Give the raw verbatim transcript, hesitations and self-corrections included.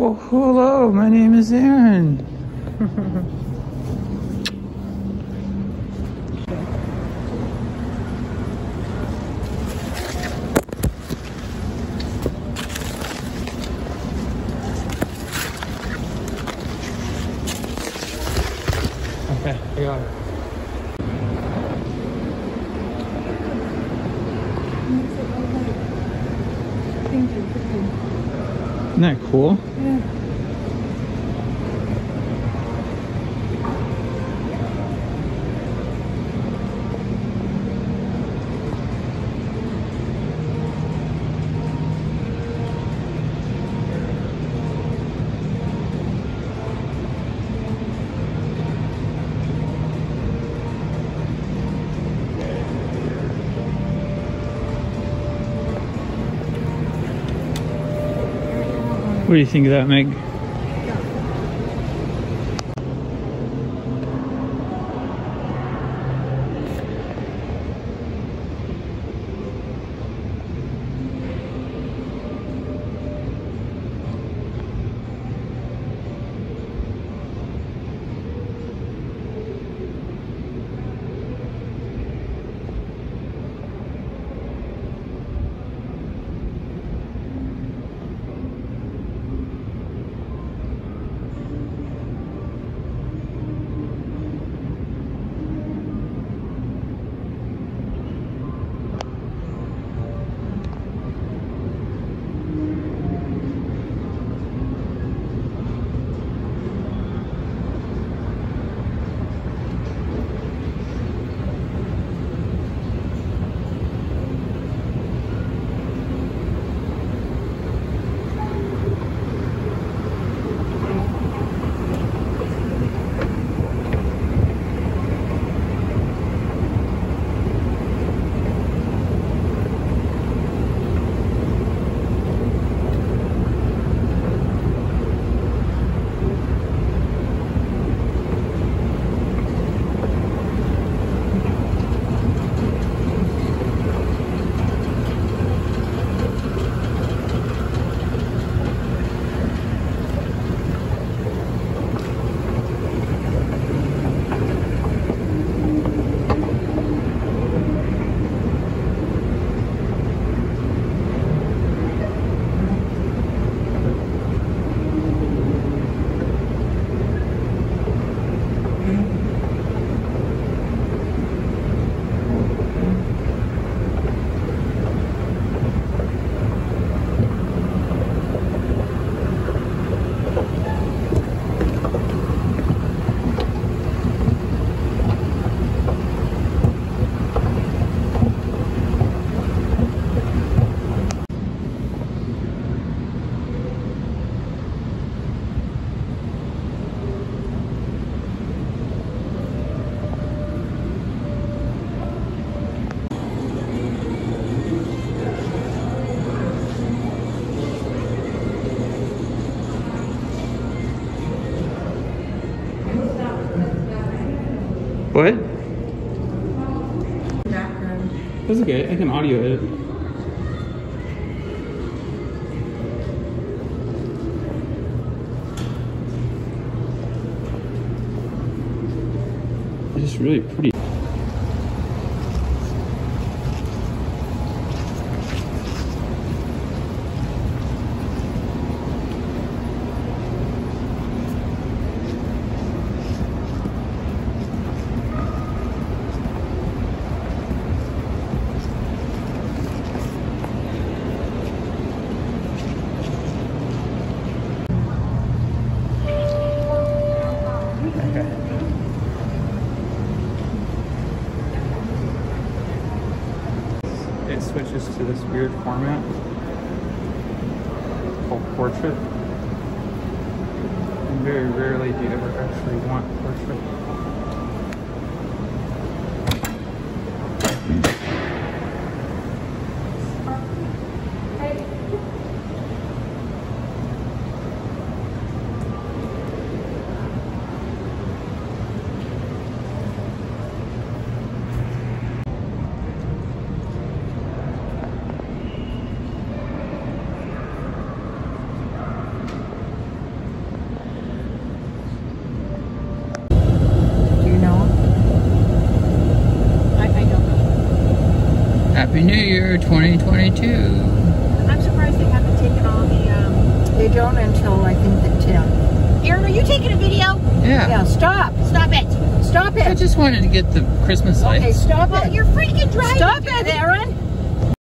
Well, hello, my name is Aaron. Okay, I got it. Isn't that cool? Yeah. What do you think of that, Meg? What? Background. That's okay, I can audio edit. It's just really pretty. It switches to this weird format called portrait. And very rarely do you ever actually want portrait. twenty twenty-two. I'm surprised they haven't taken all the, um... They don't until, I think, the tenth. Erin, are you taking a video? Yeah. Yeah, stop. Stop it. Stop I it. just wanted to get the Christmas lights. Okay, stop Well, it. you're freaking driving. Stop it, Erin.